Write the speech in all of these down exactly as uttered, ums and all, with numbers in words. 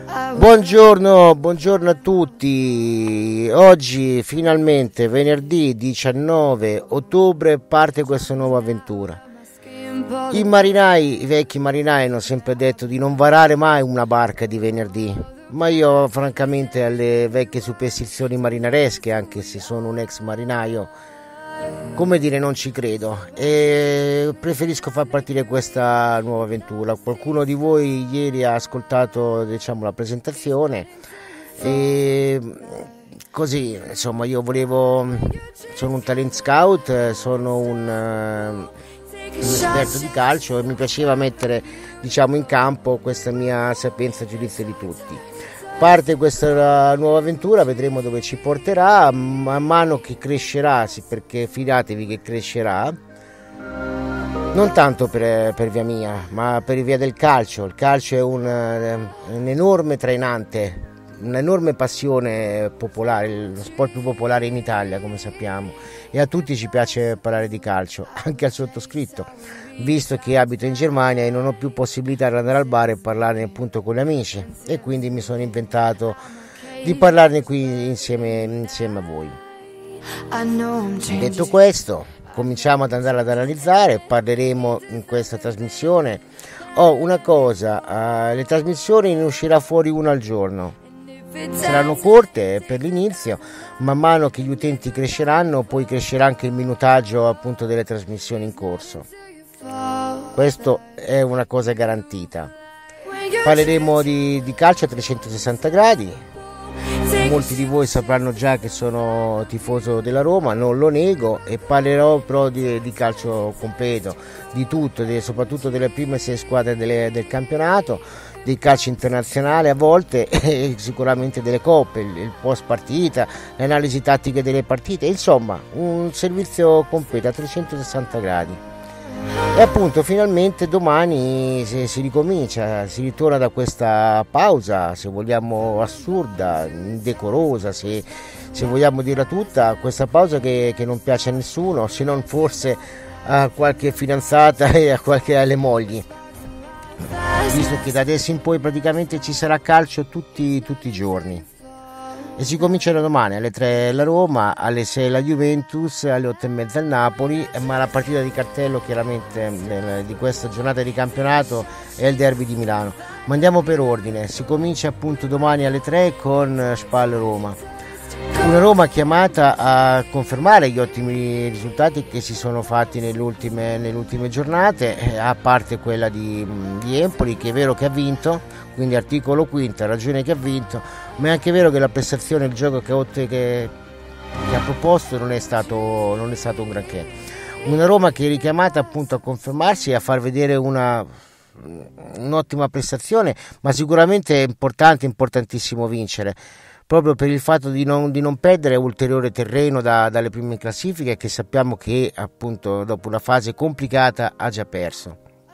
Buongiorno, buongiorno a tutti. Oggi finalmente venerdì diciannove ottobre parte questa nuova avventura. I marinai, i vecchi marinai hanno sempre detto di non varare mai una barca di venerdì, ma io francamente alle vecchie superstizioni marinaresche, anche se sono un ex marinaio, come dire, non ci credo e preferisco far partire questa nuova avventura. Qualcuno di voi ieri ha ascoltato, diciamo, la presentazione e così, insomma, io volevo, sono un talent scout, sono un, un esperto di calcio e mi piaceva mettere, diciamo, in campo questa mia sapienza, giudizio di tutti. Parte questa nuova avventura, vedremo dove ci porterà, man mano che crescerà, sì, perché fidatevi che crescerà, non tanto per, per via mia, ma per via del calcio. Il calcio è un, un enorme trainante, un'enorme passione popolare, lo sport più popolare in Italia, come sappiamo, e a tutti ci piace parlare di calcio, anche al sottoscritto, visto che abito in Germania e non ho più possibilità di andare al bar e parlarne appunto con gli amici, e quindi mi sono inventato di parlarne qui insieme, insieme a voi. Detto questo, cominciamo ad andare ad analizzare, parleremo in questa trasmissione. Oh, una cosa, uh, le trasmissioni ne uscirà fuori una al giorno. Saranno corte per l'inizio, man mano che gli utenti cresceranno poi crescerà anche il minutaggio appunto delle trasmissioni in corso. Questo è una cosa garantita. Parleremo di, di calcio a trecentosessanta gradi. Molti di voi sapranno già che sono tifoso della Roma, non lo nego, e parlerò però di, di calcio completo, di tutto, di, soprattutto delle prime sei squadre delle, del campionato, del calcio internazionale a volte e sicuramente delle coppe, il, il post partita, le analisi tattiche delle partite, insomma un servizio completo a trecentosessanta gradi. E appunto finalmente domani si, si ricomincia, si ritorna da questa pausa, se vogliamo assurda, indecorosa, se, se vogliamo dirla tutta, questa pausa che, che non piace a nessuno, se non forse a qualche fidanzata e a qualche alle mogli, visto che da adesso in poi praticamente ci sarà calcio tutti, tutti i giorni. E si comincerà domani alle tre la Roma, alle sei la Juventus, alle otto e mezza il Napoli, ma la partita di cartello chiaramente di questa giornata di campionato è il derby di Milano. Ma andiamo per ordine, si comincia appunto domani alle tre con Spal Roma. Una Roma chiamata a confermare gli ottimi risultati che si sono fatti nelle ultime, nelle ultime giornate, a parte quella di, di Empoli, che è vero che ha vinto, quindi articolo quinto, ha ragione che ha vinto, ma è anche vero che la prestazione, il gioco che, che, che ha proposto non è, stato, non è stato un granché. Una Roma che è richiamata appunto a confermarsi e a far vedere una, un'ottima prestazione, ma sicuramente è importante, importantissimo vincere, proprio per il fatto di non, di non perdere ulteriore terreno da, dalle prime classifiche, che sappiamo che appunto dopo una fase complicata ha già perso.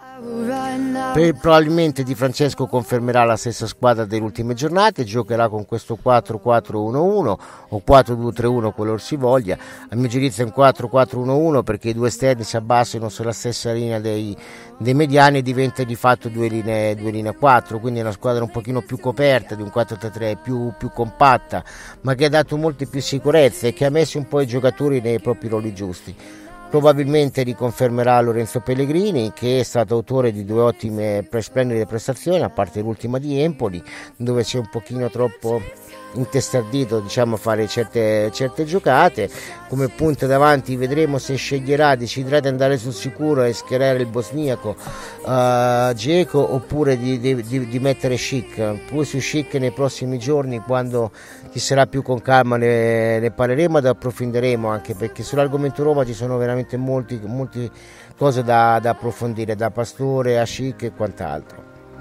Per, probabilmente Di Francesco confermerà la stessa squadra delle ultime giornate, giocherà con questo quattro quattro uno uno o quattro due tre uno, quello si voglia. A mio giudizio è un quattro quattro uno uno perché i due esterni si abbassano sulla stessa linea dei, dei mediani e diventa di fatto due linee, due linee quattro, quindi è una squadra un pochino più coperta di un quattro tre tre, più, più compatta, ma che ha dato molte più sicurezze e che ha messo un po' i giocatori nei propri ruoli giusti. Probabilmente riconfermerà Lorenzo Pellegrini, che è stato autore di due ottime splendide prestazioni, a parte l'ultima di Empoli, dove si è un pochino troppo intestardito, diciamo, a fare certe, certe giocate. Come punta davanti vedremo se sceglierà, deciderà di andare sul sicuro e schierare il bosniaco uh, Dzeko, oppure di, di, di mettere Schick. Poi su Schick nei prossimi giorni, quando ci sarà più con calma, ne, ne parleremo ed approfondiremo, anche perché sull'argomento Roma ci sono veramente molti, molte cose da, da approfondire, da Pastore a Schick e quant'altro.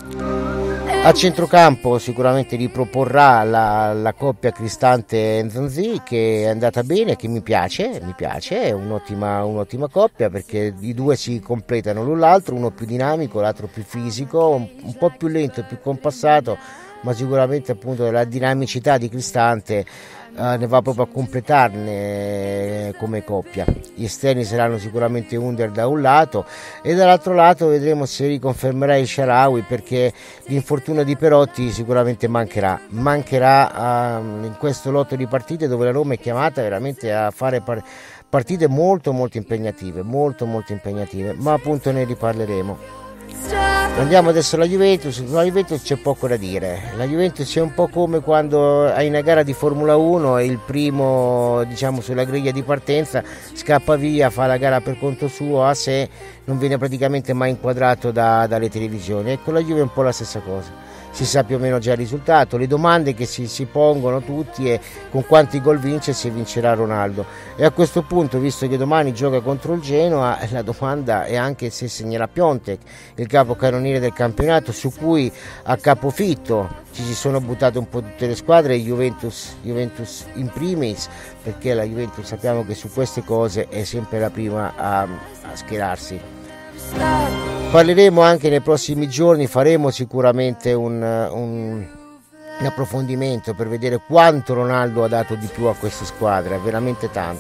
A centrocampo sicuramente riproporrà la, la coppia Cristante-Nzonzi, che è andata bene, che mi piace, mi piace, è un'ottima, un'ottima coppia, perché i due si completano l'un l'altro, uno più dinamico, l'altro più fisico, un, un po' più lento e più compassato, ma sicuramente appunto la dinamicità di Cristante Uh, ne va proprio a completarne come coppia. Gli esterni saranno sicuramente Under da un lato e dall'altro lato vedremo se riconfermerà il Shaarawy, perché l'infortunio di Perotti sicuramente mancherà mancherà uh, in questo lotto di partite dove la Roma è chiamata veramente a fare par- partite molto molto impegnative molto molto impegnative, ma appunto ne riparleremo. Andiamo adesso alla Juventus. Sulla Juventus c'è poco da dire. La Juventus è un po' come quando hai una gara di Formula uno e il primo, diciamo, sulla griglia di partenza scappa via, fa la gara per conto suo a sé, non viene praticamente mai inquadrato da, dalle televisioni. Ecco, la Juve è un po' la stessa cosa. Si sa più o meno già il risultato, le domande che si, si pongono tutti è con quanti gol vince, se vincerà Ronaldo. E a questo punto, visto che domani gioca contro il Genoa, la domanda è anche se segnerà Piontek, il capocannoniere del campionato, su cui a capofitto ci si sono buttate un po' tutte le squadre, Juventus, Juventus in primis, perché la Juventus sappiamo che su queste cose è sempre la prima a, a schierarsi. Parleremo anche nei prossimi giorni, faremo sicuramente un, un, un approfondimento per vedere quanto Ronaldo ha dato di più a questa squadra, veramente tanto.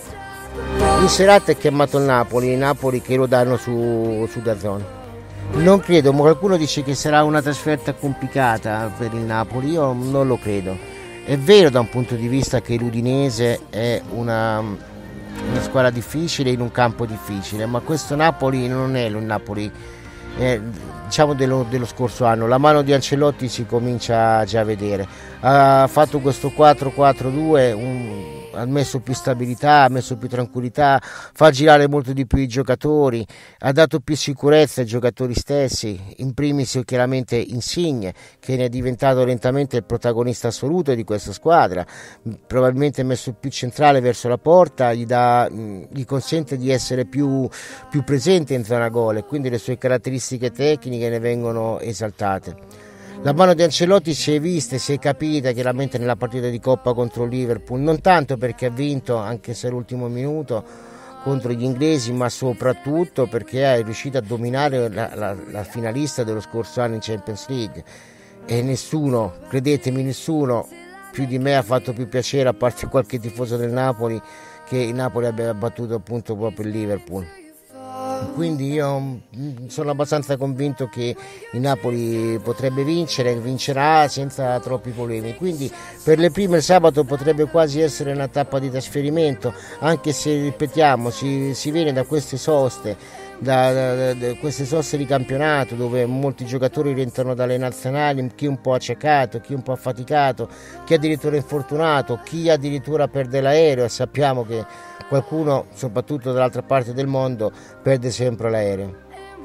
In serata è chiamato il Napoli, il Napoli che lo danno su, su D A Z N. Non credo, ma qualcuno dice che sarà una trasferta complicata per il Napoli, io non lo credo. È vero da un punto di vista che l'Udinese è una... una squadra difficile in un campo difficile, ma questo Napoli non è il Napoli eh, diciamo dello, dello scorso anno. La mano di Ancelotti si comincia già a vedere. Ha fatto questo quattro quattro due, un, ha messo più stabilità, ha messo più tranquillità, fa girare molto di più i giocatori, ha dato più sicurezza ai giocatori stessi, in primis chiaramente Insigne, che ne è diventato lentamente il protagonista assoluto di questa squadra, probabilmente messo più centrale verso la porta, gli, dà, gli consente di essere più, più presente in zona gol e quindi le sue caratteristiche tecniche ne vengono esaltate. La mano di Ancelotti si è vista e si è capita chiaramente nella partita di Coppa contro il Liverpool, non tanto perché ha vinto, anche se all'ultimo minuto, contro gli inglesi, ma soprattutto perché è riuscito a dominare la, la, la finalista dello scorso anno in Champions League. E nessuno, credetemi, nessuno più di me ha fatto più piacere, a parte qualche tifoso del Napoli, che il Napoli abbia battuto appunto proprio il Liverpool. Quindi io sono abbastanza convinto che il Napoli potrebbe vincere, vincerà senza troppi problemi, quindi per le prime il sabato potrebbe quasi essere una tappa di trasferimento, anche se ripetiamo si, si viene da queste soste da, da, da queste soste di campionato dove molti giocatori rientrano dalle nazionali, chi un po' accecato, chi un po' affaticato, chi addirittura infortunato, chi addirittura perde l'aereo, e sappiamo che qualcuno, soprattutto dall'altra parte del mondo, perde sempre l'aereo.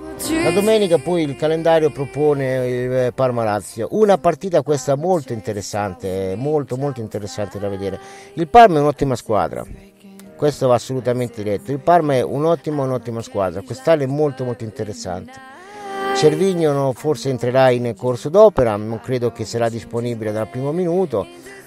La domenica poi il calendario propone il Parma-Lazio, una partita questa molto interessante, molto molto interessante da vedere. Il Parma è un'ottima squadra, questo va assolutamente detto, il Parma è un'ottima un'ottima squadra, quest'anno è molto molto interessante. Cervigno forse entrerà in corso d'opera, non credo che sarà disponibile dal primo minuto.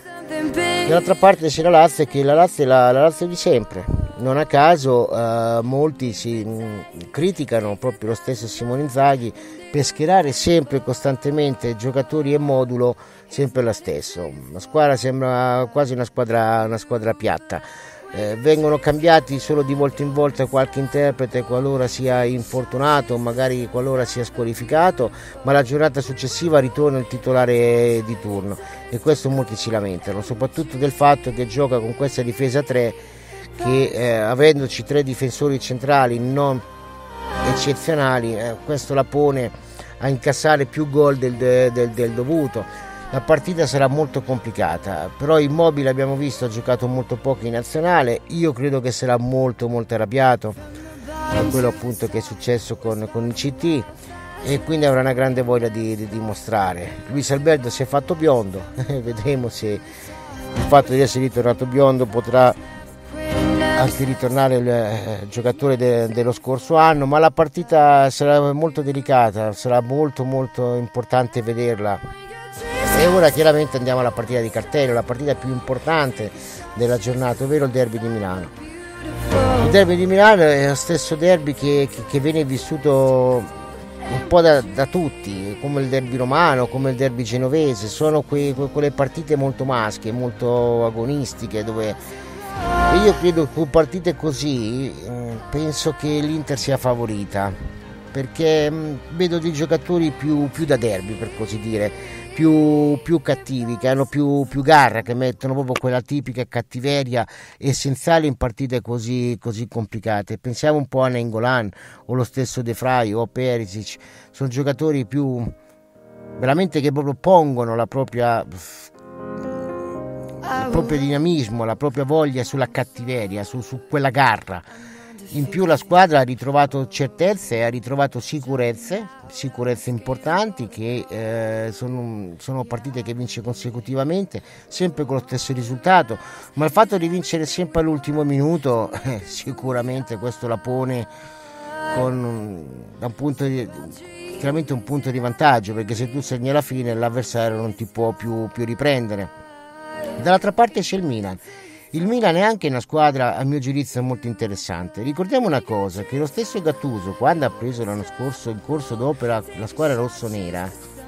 Dall'altra parte c'è la Lazio, che la Lazio è la, la Lazio di sempre, non a caso eh, molti si mh, criticano proprio lo stesso Simone Inzaghi per schierare sempre costantemente giocatori e modulo sempre lo stesso. La squadra sembra quasi una squadra, una squadra piatta. Eh, vengono cambiati solo di volta in volta qualche interprete qualora sia infortunato, magari qualora sia squalificato, ma la giornata successiva ritorna il titolare di turno, e questo molti si lamentano, soprattutto del fatto che gioca con questa difesa tre che eh, avendoci tre difensori centrali non eccezionali, eh, questo la pone a incassare più gol del, del, del dovuto. La partita sarà molto complicata, però Immobile abbiamo visto ha giocato molto poco in nazionale, io credo che sarà molto molto arrabbiato per quello appunto che è successo con, con il C T, e quindi avrà una grande voglia di, di dimostrare. Luis Alberto si è fatto biondo, vedremo se il fatto di essere ritornato biondo potrà anche ritornare il eh, giocatore de, dello scorso anno, ma la partita sarà molto delicata, sarà molto molto importante vederla. E ora chiaramente andiamo alla partita di cartello, la partita più importante della giornata, ovvero il derby di Milano. Il derby di Milano è lo stesso derby che, che, che viene vissuto un po' da, da tutti, come il derby romano, come il derby genovese, sono que, que, quelle partite molto maschie, molto agonistiche, dove io credo che con partite così penso che l'Inter sia favorita, perché vedo dei giocatori più, più da derby, per così dire, più, più cattivi, che hanno più, più garra, che mettono proprio quella tipica cattiveria essenziale in partite così, così complicate. Pensiamo un po' a Nainggolan o lo stesso De Vrij o Perisic, sono giocatori più veramente che proprio pongono la propria il proprio dinamismo, la propria voglia sulla cattiveria, su, su quella garra. In più la squadra ha ritrovato certezze, ha ritrovato sicurezze, sicurezze importanti, che eh, sono, sono partite che vince consecutivamente, sempre con lo stesso risultato, ma il fatto di vincere sempre all'ultimo minuto eh, sicuramente questo la pone con da un punto di, chiaramente un punto di vantaggio, perché se tu segni alla fine l'avversario non ti può più, più riprendere. Dall'altra parte c'è il Milan. Il Milan è anche una squadra, a mio giudizio, molto interessante. Ricordiamo una cosa, che lo stesso Gattuso, quando ha preso l'anno scorso in corso d'opera la squadra rossonera,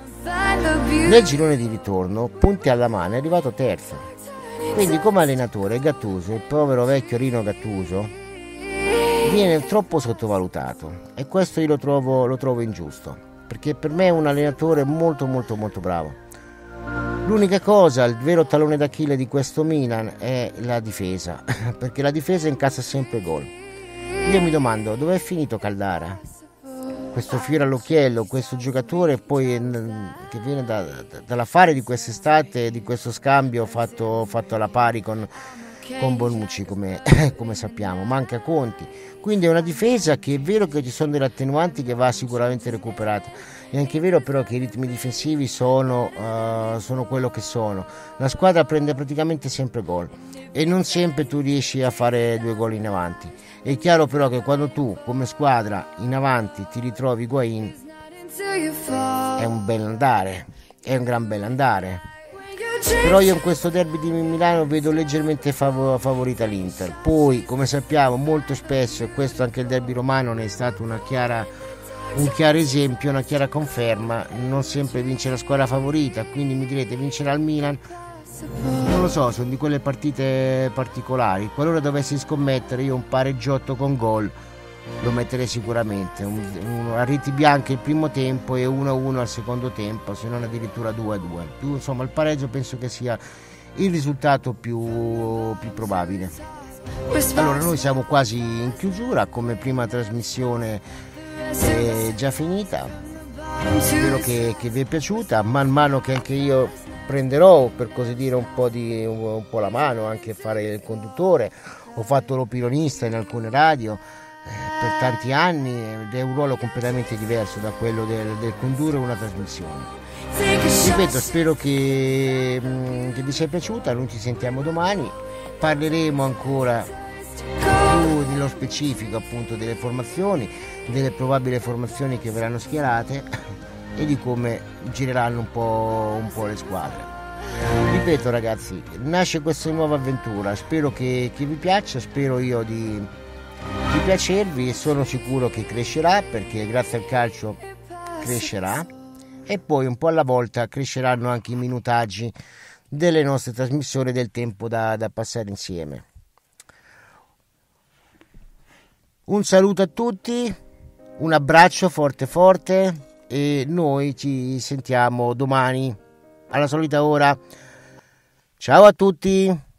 nel girone di ritorno, punti alla mano, è arrivato terzo. Quindi come allenatore Gattuso, il povero vecchio Rino Gattuso, viene troppo sottovalutato, e questo io lo trovo, lo trovo ingiusto, perché per me è un allenatore molto molto molto bravo. L'unica cosa, il vero tallone d'Achille di questo Milan è la difesa, perché la difesa incassa sempre gol. Io mi domando, dove è finito Caldara? Questo fiore all'occhiello, questo giocatore poi che viene da, da, dall'affare di quest'estate, di questo scambio fatto, fatto alla pari con, con Bonucci, come, come sappiamo, manca Conti. Quindi è una difesa che è vero che ci sono delle attenuanti che va sicuramente recuperata. È anche vero però che i ritmi difensivi sono, uh, sono quello che sono. La squadra prende praticamente sempre gol e non sempre tu riesci a fare due gol in avanti. È chiaro però che quando tu come squadra in avanti ti ritrovi Higuain, è un bel andare, è un gran bel andare. Però io in questo derby di Milano vedo leggermente fav- favorita l'Inter. Poi, come sappiamo, molto spesso, e questo anche il derby romano ne è stato una chiara un chiaro esempio, una chiara conferma, non sempre vince la squadra favorita, quindi mi direte vincerà il Milan? Non lo so, sono di quelle partite particolari. Qualora dovessi scommettere, io un pareggiotto con gol lo metterei sicuramente, un, un, a riti bianchi il primo tempo e uno a uno al secondo tempo, se non addirittura due a due. Più, insomma, il pareggio penso che sia il risultato più, più probabile. Allora, noi siamo quasi in chiusura, come prima trasmissione è già finita. Spero che, che vi è piaciuta. Man mano che anche io prenderò, per così dire, un po' di un, un po' la mano anche a fare il conduttore. Ho fatto l'opinionista in alcune radio eh, per tanti anni ed è un ruolo completamente diverso da quello del, del condurre una trasmissione. Ripeto, spero che, che vi sia piaciuta. Noi ci sentiamo domani, parleremo ancora più nello specifico appunto delle formazioni, delle probabili formazioni che verranno schierate e di come gireranno un po', un po' le squadre. Ripeto ragazzi, nasce questa nuova avventura, spero che, che vi piaccia, spero io di, di piacervi e sono sicuro che crescerà, perché grazie al calcio crescerà, e poi un po' alla volta cresceranno anche i minutaggi delle nostre trasmissioni, del tempo da, da passare insieme. Un saluto a tutti, un abbraccio forte forte e noi ci sentiamo domani alla solita ora. Ciao a tutti!